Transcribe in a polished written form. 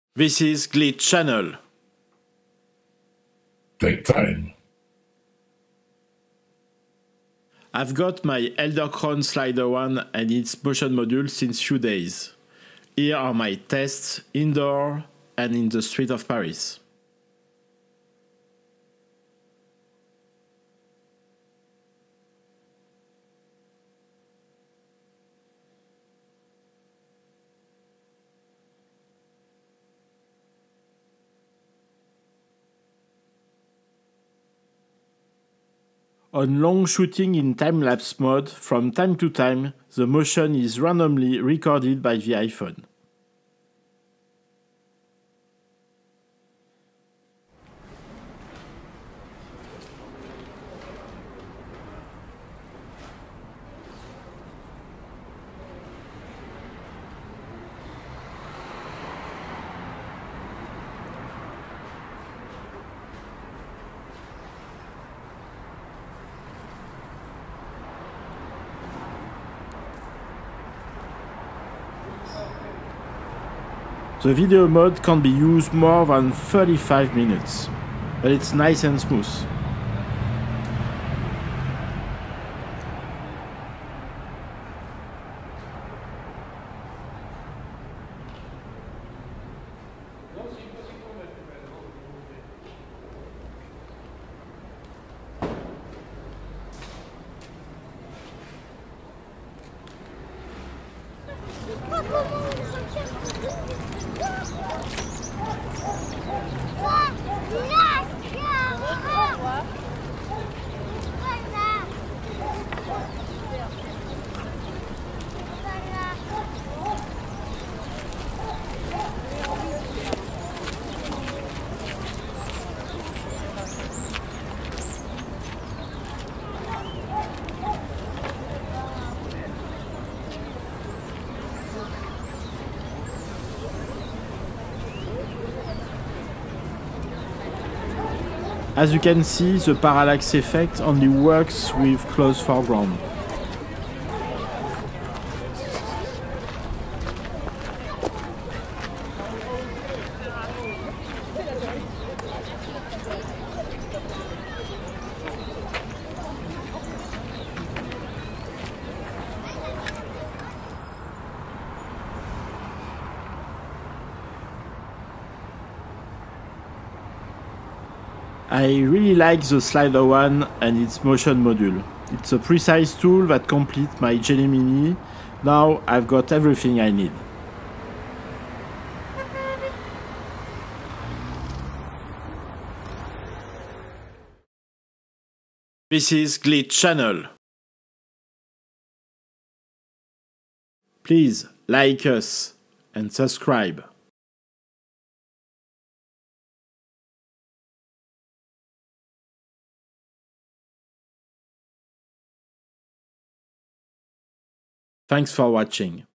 This is Glitch Channel. Take time. I've got my Eldercron Slider 1 and its motion module since few days. Here are my tests indoor and in the street of Paris. On long shooting in time-lapse mode, from time to time, the motion is randomly recorded by the iPhone. The video mode can be used more than 35 minutes, but it's nice and smooth. As you can see, the parallax effect only works with close foreground. I really like the Slider 1 and its motion module. It's a precise tool that completes my Jelly Mini. Now I've got everything I need. This is Glitch Channel. Please like us and subscribe. Thanks for watching.